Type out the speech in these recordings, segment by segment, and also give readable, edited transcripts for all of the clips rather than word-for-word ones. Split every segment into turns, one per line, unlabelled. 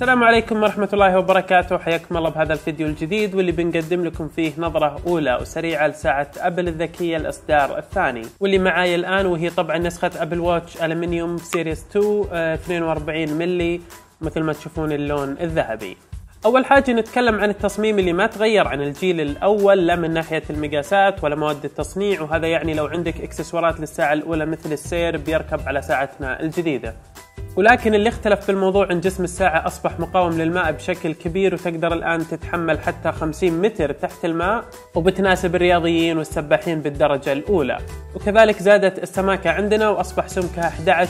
السلام عليكم ورحمة الله وبركاته، حياكم الله بهذا الفيديو الجديد واللي بنقدم لكم فيه نظرة أولى وسريعة لساعة أبل الذكية الإصدار الثاني، واللي معاي الآن وهي طبعا نسخة أبل واتش ألمنيوم سيريس 2 42 ملي، مثل ما تشوفون اللون الذهبي. أول حاجة نتكلم عن التصميم اللي ما تغير عن الجيل الأول، لا من ناحية المقاسات ولا مواد التصنيع، وهذا يعني لو عندك إكسسوارات للساعة الأولى مثل السير بيركب على ساعتنا الجديدة. ولكن اللي اختلف في الموضوع ان جسم الساعة أصبح مقاوم للماء بشكل كبير، وتقدر الآن تتحمل حتى 50 متر تحت الماء، وبتناسب الرياضيين والسباحين بالدرجة الأولى. وكذلك زادت السماكة عندنا وأصبح سمكها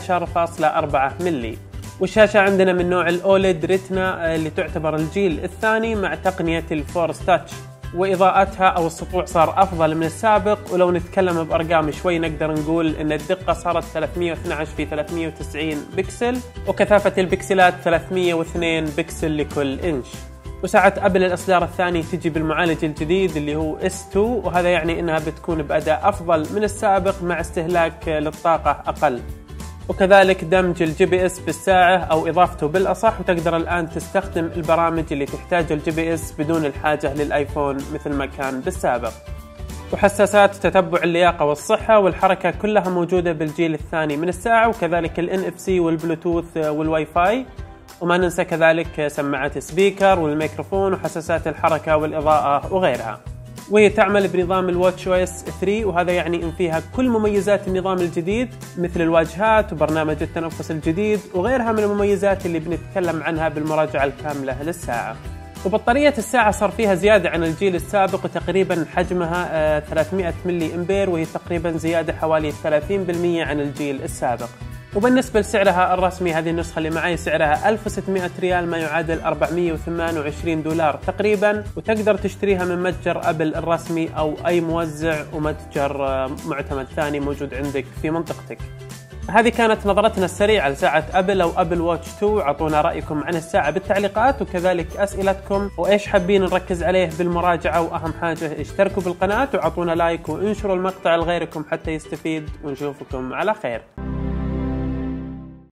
11.4 ملي. والشاشة عندنا من نوع الأوليد ريتنا اللي تعتبر الجيل الثاني مع تقنية الفورس تاتش، وإضاءتها أو السطوع صار أفضل من السابق. ولو نتكلم بأرقام شوي نقدر نقول إن الدقة صارت 312 في 390 بكسل، وكثافة البكسلات 302 بكسل لكل إنش. وساعة أبل الإصدار الثاني تجي بالمعالج الجديد اللي هو S2، وهذا يعني إنها بتكون بأداء أفضل من السابق مع استهلاك للطاقة أقل، وكذلك دمج الجي بي اس بالساعة أو إضافته بالأصح، وتقدر الآن تستخدم البرامج اللي تحتاج الجي بي اس بدون الحاجة للآيفون مثل ما كان بالسابق. وحساسات تتبع اللياقة والصحة والحركة كلها موجودة بالجيل الثاني من الساعة، وكذلك ال NFC والبلوتوث والواي فاي، وما ننسى كذلك سماعات سبيكر والميكروفون وحساسات الحركة والإضاءة وغيرها. وهي تعمل بنظام الواتش او اس 3، وهذا يعني ان فيها كل مميزات النظام الجديد مثل الواجهات وبرنامج التنفس الجديد وغيرها من المميزات اللي بنتكلم عنها بالمراجعة الكاملة للساعة. وبطارية الساعة صار فيها زيادة عن الجيل السابق، وتقريبا حجمها 300 ملي امبير، وهي تقريبا زيادة حوالي 30% عن الجيل السابق. وبالنسبة لسعرها الرسمي، هذه النسخة اللي معي سعرها 1600 ريال، ما يعادل 428 دولار تقريبا، وتقدر تشتريها من متجر أبل الرسمي أو أي موزع ومتجر معتمد ثاني موجود عندك في منطقتك. هذه كانت نظرتنا السريعة لساعة أبل أو أبل واتش 2. أعطونا رأيكم عن الساعة بالتعليقات، وكذلك أسئلتكم وإيش حابين نركز عليه بالمراجعة، وأهم حاجة اشتركوا بالقناة وأعطونا لايك وانشروا المقطع لغيركم حتى يستفيد، ونشوفكم على خير.